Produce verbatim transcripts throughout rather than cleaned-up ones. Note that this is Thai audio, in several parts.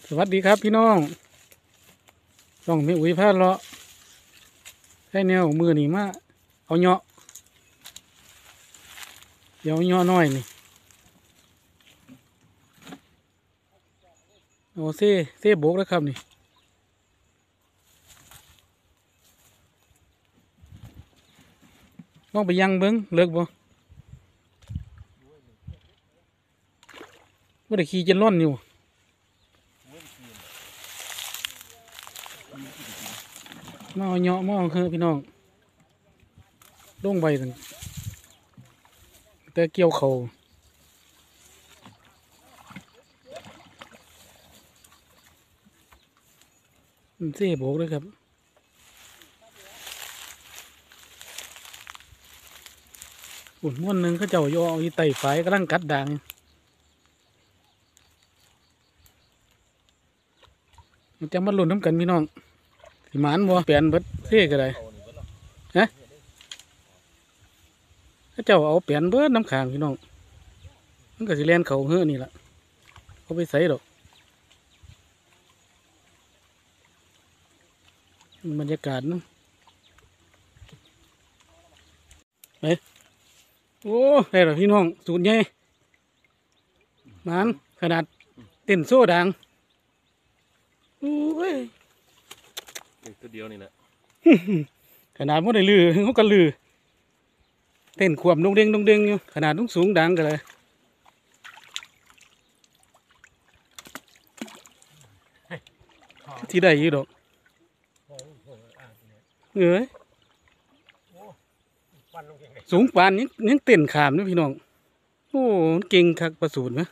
สวัสดีครับพี่น้องต้องมีอุ้ยพาดเลาะให้แนวมือนี่มาเอาเหาะเดี๋ยวเหาะน้อยนี่เอาเซ่เซ่โบกแล้วครับนี่ลองไปยังเบิ้งเลิกบ่ว่าได้ขี่จนร่อนอยู่มาเอาเหาะมาเอาคือพี่น้องลงใบตั้งแต่เกี่ยวเขาเซ่โบกเลยครับอุ่นม้วนหนึ่งเขาเจ้าโยเอาอีไต่ฝายกำลังกัดด่างมันจะมาลุ้นน้ำกันพี่น้องสิหมานบ่เปลี่ยนเบิดเท่ก็ได้ฮะเขาเจ้าเอาเปลี่ยนเบิดน้ำขางพี่น้องมันก็สิแล่นเขาเฮ้อนี่แหละเขาไปใส่ดอกบรรยากาศเนาะไปโอ้ได้หรอพี่น้องสูตรใหญ่หมานขนาดเต้นโซ่ดังโอ้ยตัวเดียวนี่แหละขนาดมันได้ลือเขาก็ลือเต้นขวบดงเด้งดงเด้งอยู่ขนาดต้องสูงดังกันเลยที่ได้ยี่ดอกเอ้ยสูงปานนี้ยังเต้นขามนะพี่น้องโอ้เก่งคักประสูตรไหม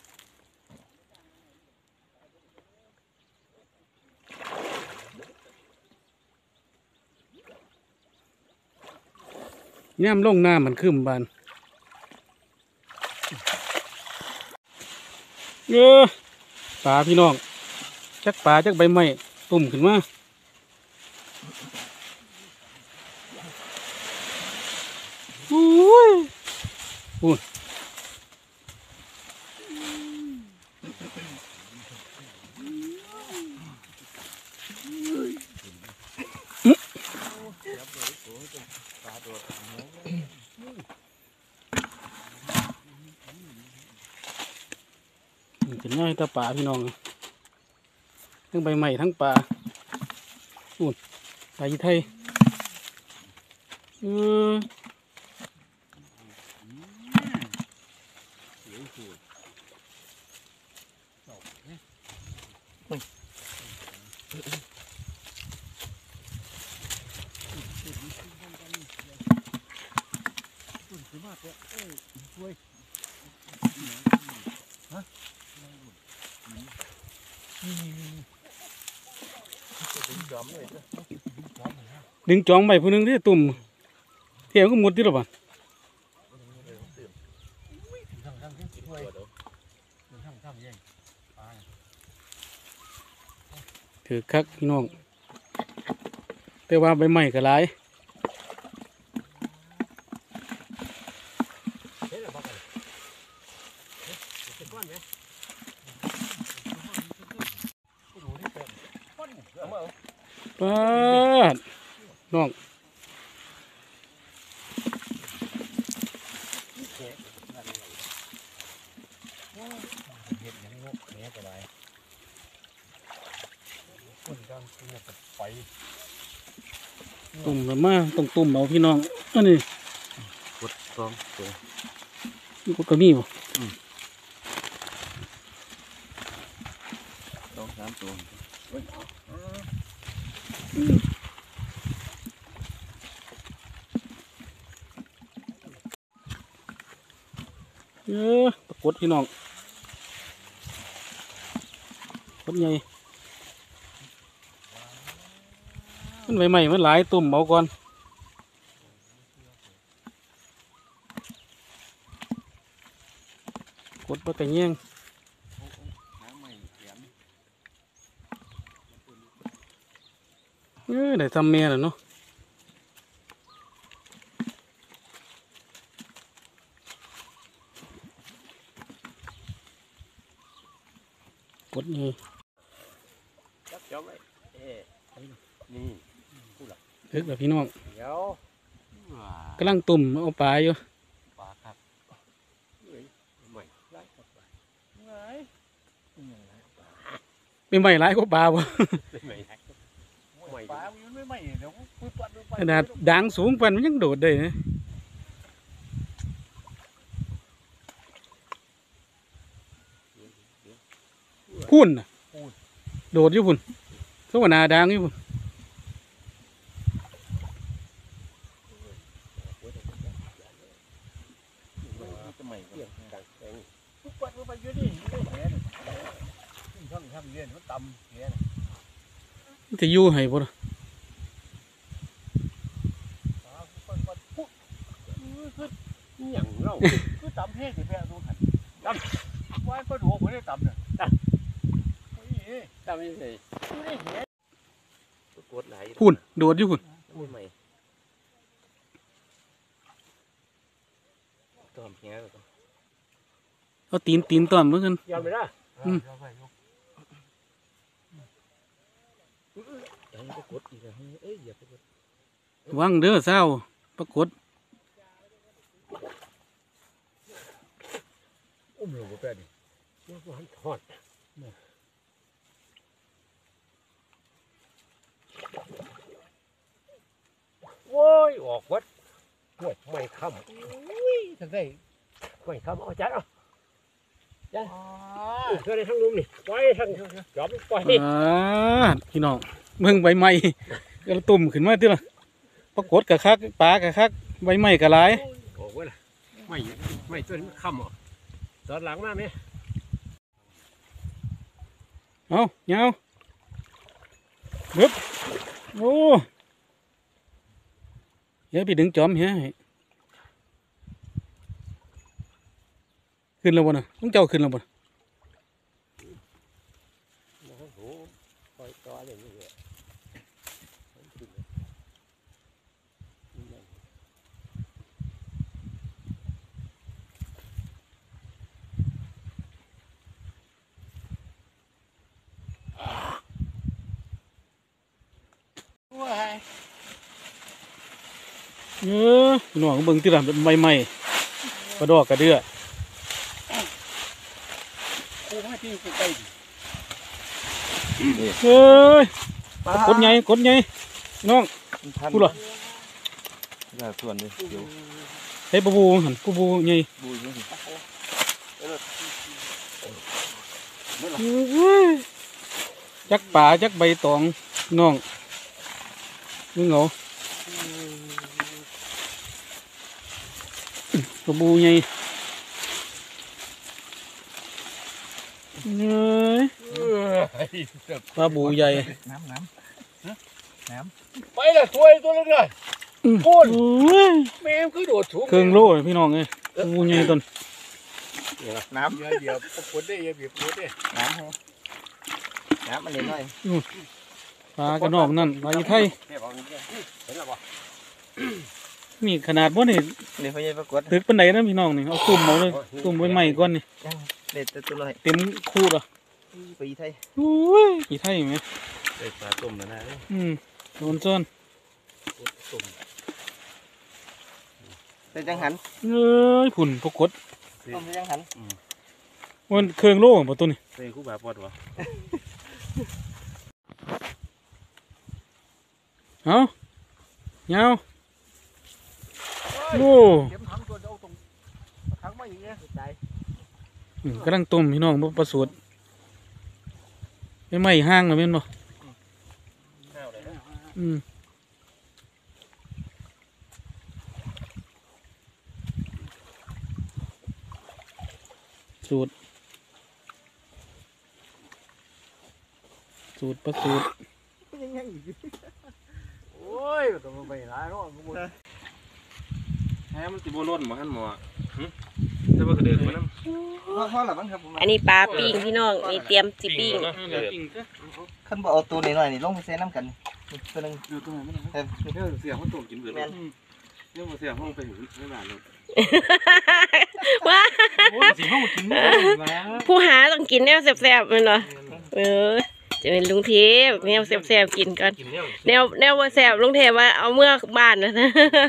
ย่ำลงหน้ามันขึ้นบานเออปลาพี่น้องจักปลาจักใบไม้ตุ่มขึ้นมาอุ้ยอุ้ยเป็นง่ายตาป่าพี่น้องทั้งใบใหม่ทั้งป่าอุ่นปลาอีไทยเออดึงจองใบผู้นึงที่ตุ่มเที่ยวก็หมดที่หรอปะถือคักพี่น้องแต่ว่าใบใหม่ก็หลายป้าดน้องตุ่มแบบมาต้องตุ่มเอาพี่น้องอันนี้กดสองตัวนี่ก็กระมี่บ่สองสามตัวเออตะกดพี่น้องกดใหญ่มันใบใหม่มันหลายตุ่มเอาก่อนกดไปแต่เงี้ยงเออได้ทำเมียแล้วเนาะกดนี่จ้าไว้เอ๊นี่ผู้หลักเด็กแบบพี่น้องเดี๋ยวกำลังตุ่มเอาปลาอยู่ปลาครับใหม่ไล่กลับไปไงเป็นใหม่ร้ายกว่าปลาบ่ใหม่ใหม่ปลามันไม่ใหม่เดี๋ยวคุยปัดไปขนาดด่างสูงปันมันยังโดดได้นะพุ่นน่ะโดดอยู่พุ่นสวนาด่างอยู่พุ่นใหม่ก็ดังแข็งคุยปัดไปเยอะดิไม่แพ้ช่องทำเย็นมันต่ำแพ้มันจะอยู่ให้บ่ล่ะอย่างเราคือต่ำแพ้สิแพ้ดูขันต่ำว่าก็ดูผมได้ต่ำเนี่ยต่ำเฮ้ยทำยังไงดูได้เห็นกดไหลพุ่นโดดอยู่พุ่นพูดใหม่ตอมแง่ก็เอาตีนตีนต้อมเหมือนกันยอมไปละอืมยังก็กดอีกแล้วเอ้ยอย่าไปกดวังเด้อเศร้าปรากฏอุ้มลงไปแพ้ดิว่ามันทอดโว้ยออกวัดปวดไม่ค่ำอุ้ยทั้งได้ไม่ค่ำเอาจัดเอาจัดเธอได้ทั้งลุมนี่ไปทั้งจอมไปอ่าพี่น้องเมืองใบไม้ก็ตุ่มขึ้นมาติล่ะปรากฏกะคักปลากะคักใบไม้กะหลายออกไว้ละไม่ไม่ตัวนี้ค่ำอ่ะตอนหลังมาไหมเอาเงาเบึบโอ้เดี๋ยวไปดึงจอมเฮ้ยขึ้นแล้วบ่น่ะต้องเจ้าขึ้นแล้วบ่น่ะโอ้โหปล่อยต่ออย่างนี้เลยว้ายเออพี่น้องเบิ่งติล่ะใบไม้กระดอกกระเดื่อกูให้ที่ใกล้ดิเอ้ยกดใหญ่กดใหญ่น้องพูดเหรอน่าส่วนเลยเดี๋ยวใช้ปูบูหันปูบูใหญ่บูยนี่เอ้ยจักป่าจักใบตองน้องมึงเหรอปูบูใหญ่เอ้ยปลาบูใหญ่น้ำน้ำน้ำไปเลยถวยตัวนึงเลยโอ้ยแม่คือโดดสูงเครื่องโล่เลยพี่น้องเอ้ยปูบูใหญ่ต้นน้ำเยอะเดียวปวดได้เยอะเบียบปวดได้น้ำน้ำมันเล็กน้อยปลากระนอกนั่นปลาอีไทยเห็นแล้วป่ะนี่ขนาดว่านี่นี่พยายปรากฏตึกปันไดนะพี่น้องนี่เอาตุ่มเอาเลยตุ่มไว้ใหม่ก่อนนี่เด็ดตัวลอยเต็มคู่อ่ะไปไทยโอ้ยอีไทยไหมใส่ปลาต้มนะนะอืมโดนซ้อนต้มไปจังหันเอ้ยผุ่นปรากฏต้มไปจังหันมันเครื่องโล่ประตูนี่ใส่คู่แบบปอดวะเอาเงาโอ้เข็มถังตัวเดียวตรงถังมาอย่างเงี้ยใจอืมกำลังต้มพี่น้องบ่ประสูตรไม่ไหม้ห้างนะแม่นบ่ข้าวเลยนะอืมสูตรสูตรประสูตรยังไงโอ้ยต้องไปหลายรอบกูแฮมันติโบล้นมาหันหมอจะมากระเดือกมาน้ำพ่อพ่อหลับบ้างครับผมอันนี้ปลาปิ้งพี่น้องนี่เตรียมจิปิ้งขั้นบ่เอาตัวหน่อยนี่ลงไปใส่น้ำกันตัวนึงอยู่ตรงไหนไม่ได้เรื่องเสียห้องต้มกินเบื่อเลยเรื่องเสียห้องไปหูไม่บาดเลยว้าโอ้ยสิห้องกินแล้วผู้หาต้องกินแนวแซ่บๆแมันเหรอเออจะเป็นลุงเทพแนวแซ่บๆกินก่อนกินเนี่ยแนวแนวว่าแซ่บลุงเทพว่าเอาเมื่อบ้านนะนะ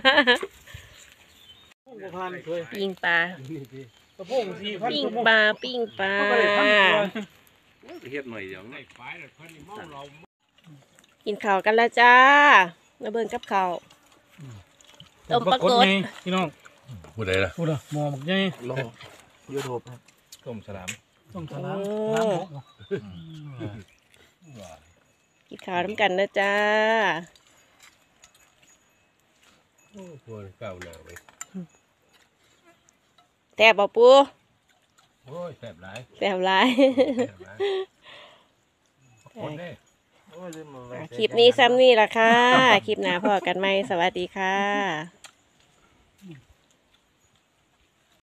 พงพันเคยปิ้งปลากระพงสี่พันปิ้งกระพงปลาปิ้งปลาเขาก็เลยพันตัวเฮ็ดหน่อยเดียวไอ้ฝ่ายน่ะเพิ่นนี่เมาเรากินข้าวกันแล้วจ้ามาเบิ่งกับข้าวต้มปลากดไงพี่น้องผู้ใดล่ะพูดอะหมอหมกใหญ่รอยูทูบครับต้มสลามต้องสลามสลามหมกกินข้าวน้ำกันนะจ้าโอ้ควรก้าวหน้าไปแซ่บบ่ปูโอ้ยแซ่บหลายแซ่บหลายแซ่บหลายคนเด้คลิปนี้ซ้ำนี่ละค่ะ คลิปหน้าพอกันไหมสวัสดีค่ะ